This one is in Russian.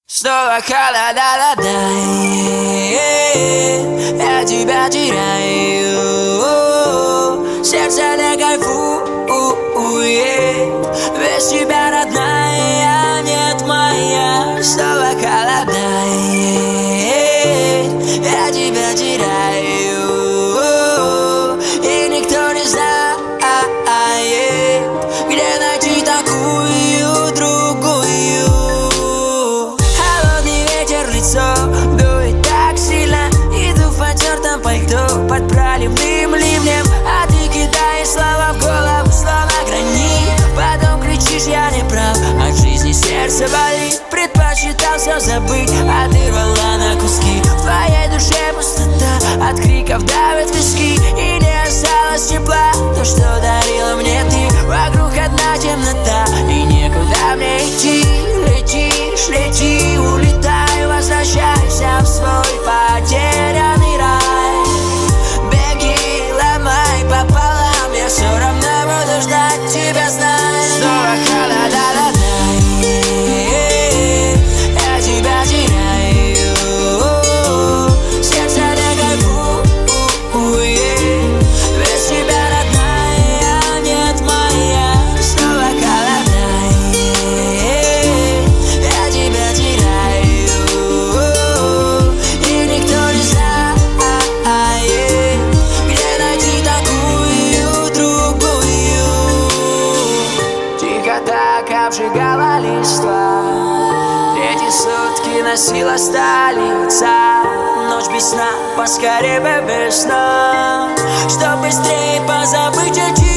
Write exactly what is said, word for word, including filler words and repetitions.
Снова холода, да, я тебя теряю, сердце не кайфует, без тебя, родная, нет моя. Снова холода, я тебя теряю, и никто не знает, где найти такую другую. Холодный ветер в лицо дует так сильно, иду в потертом пальто под проливным ливнем, а ты кидаешь слова в голову, словно гранит. Потом кричишь: я не прав, от жизни сердце болит. Предпочитал все забыть, а ты рвала на куски. В твоей душе пустота, от криков давят виски, и не осталось тепла, то, что дарила мне ты. Вокруг одна темнота, и некуда мне идти. Летишь, лети, улетай, возвращайся в свой потерянный рай. Беги, ломай пополам, я все равно буду ждать тебя, знай. Снова холода, я тебя теряю, сердце не кайфует, без тебя, родная, нет моя. Снова холода, я тебя теряю, и никто не знает, где найти такую другую. Тихо так обжигала листва, эти сутки носила столица. Ночь без сна, поскорее бы без сна, чтоб быстрее позабыть эти